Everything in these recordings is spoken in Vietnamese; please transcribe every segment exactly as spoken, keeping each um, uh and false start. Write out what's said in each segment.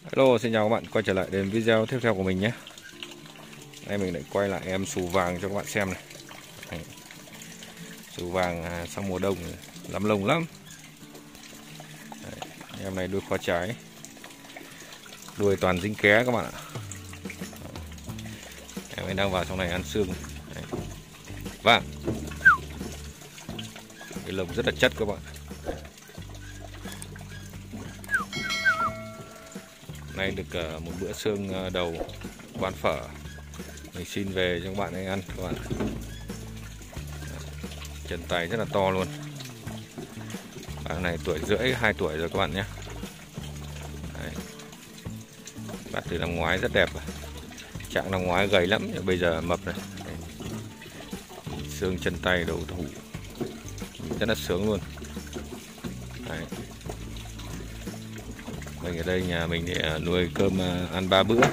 Hello, xin chào các bạn, quay trở lại đến video tiếp theo của mình nhé. Đây mình lại quay lại em xù vàng cho các bạn xem này. Đấy. Xù vàng sau mùa đông lắm lông lắm. Đấy. Em này đuôi khóa trái, đuôi toàn dính ké các bạn ạ. Em ấy đang vào trong này ăn xương. Đấy. Vâng, cái lông rất là chất các bạn. Nay được một bữa xương đầu quán phở, mình xin về cho các bạn ấy ăn các bạn. Chân tay rất là to luôn. Bạn này tuổi rưỡi, hai tuổi rồi các bạn nhé. Đấy. Bắt từ năm ngoái rất đẹp. Trạng năm ngoái gầy lắm, bây giờ mập này. Đấy. Xương chân tay đầu thủ rất là sướng luôn. Đấy. Mình ở đây nhà mình để nuôi cơm ăn ba bữa,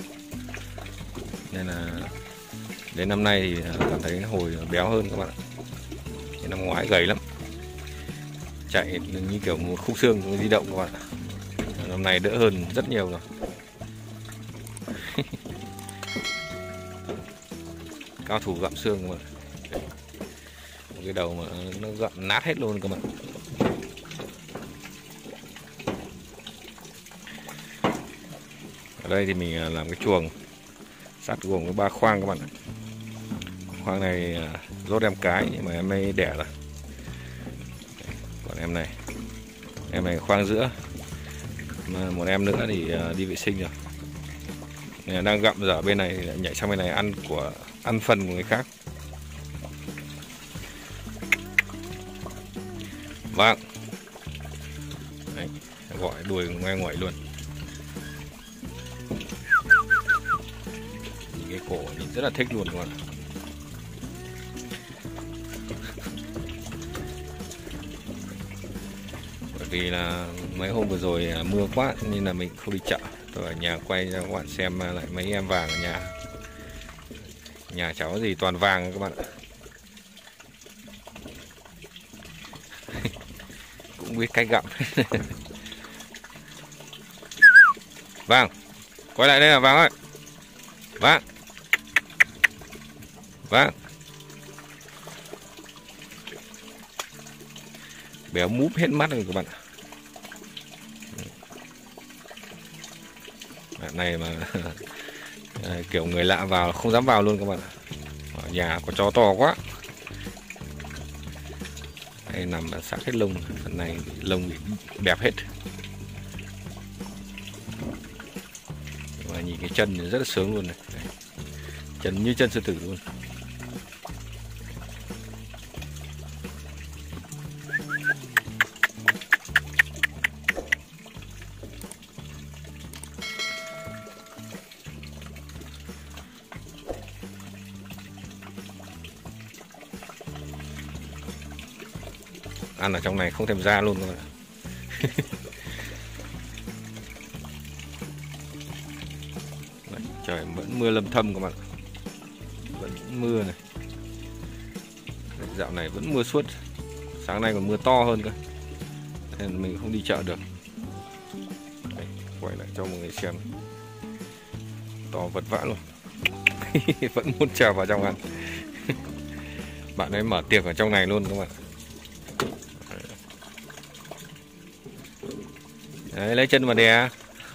nên là đến năm nay thì cảm thấy hồi béo hơn các bạn ạ. Năm ngoái gầy lắm, chạy như kiểu một khúc xương di động các bạn ạ. Năm nay đỡ hơn rất nhiều rồi. Cao thủ gặm xương mà, một cái đầu mà nó gặm nát hết luôn các bạn. Ở đây thì mình làm cái chuồng sắt gồm có ba khoang các bạn ạ. Khoang này rốt em cái nhưng mà em ấy đẻ rồi. Còn em này, em này khoang giữa, mà một em nữa thì đi vệ sinh rồi. Nên đang gặm dở bên này thì nhảy sang bên này ăn của ăn phần của người khác. Vâng. Đấy, gọi đuôi ngoe ngoẩy luôn. Cái cổ nhìn rất là thích luôn các bạn. Bởi vì là mấy hôm vừa rồi mưa quá nên là mình không đi chợ. Tôi ở nhà quay cho các bạn xem lại mấy em vàng ở nhà. Nhà cháu gì toàn vàng các bạn ạ. Cũng biết cách gặm. Vàng, quay lại đây là Vàng ơi. Vàng. Vâng. Béo múp hết mắt rồi các bạn. Bạn này mà kiểu người lạ vào không dám vào luôn các bạn. Ở nhà có chó to quá. Đây nằm sát hết lông, phần này lông bị bẹp hết. Và nhìn cái chân rất là sướng luôn này. Đây. Chân như chân sư tử luôn. Ăn ở trong này không thèm ra luôn các bạn. Đấy, trời vẫn mưa lâm thâm các bạn. Vẫn mưa này. Đấy, dạo này vẫn mưa suốt. Sáng nay còn mưa to hơn cơ, nên mình không đi chợ được. Đấy, quay lại cho mọi người xem. To vật vã luôn. Vẫn muốn trèo vào trong ăn. Bạn ấy mở tiệc ở trong này luôn các bạn. Đấy, lấy chân mà đè.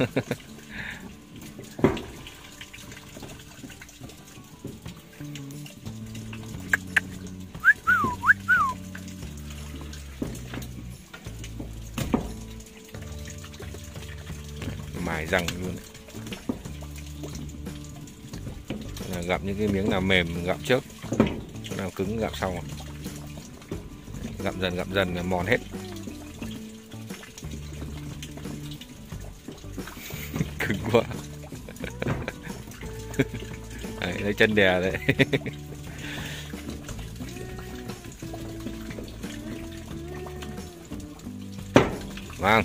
Mài răng luôn. Gặp những cái miếng nào mềm gặm trước, chỗ nào cứng gặm sau. Gặm dần gặm dần là mòn hết. Cứng quá. Đấy, lấy chân đè đấy. Vâng.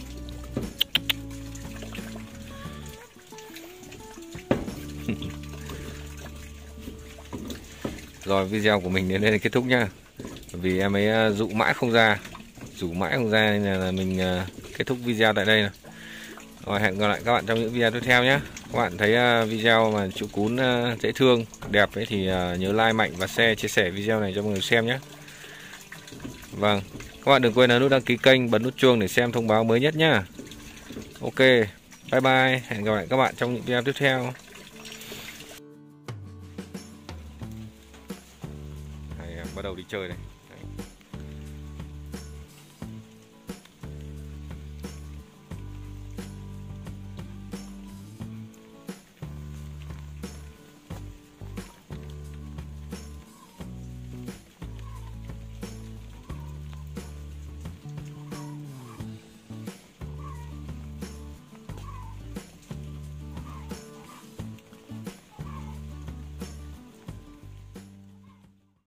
Rồi video của mình đến đây là kết thúc nha. Vì em ấy dụ mãi không ra, rủ mãi không ra nên là mình kết thúc video tại đây. Rồi hẹn gặp lại các bạn trong những video tiếp theo nhé. Các bạn thấy video mà chú cún dễ thương, đẹp ấy thì nhớ like mạnh và share, chia sẻ video này cho mọi người xem nhé. Vâng, các bạn đừng quên ấn nút đăng ký kênh, bật nút chuông để xem thông báo mới nhất nhá. Ok, bye bye, hẹn gặp lại các bạn trong những video tiếp theo. Này, bắt đầu đi chơi này.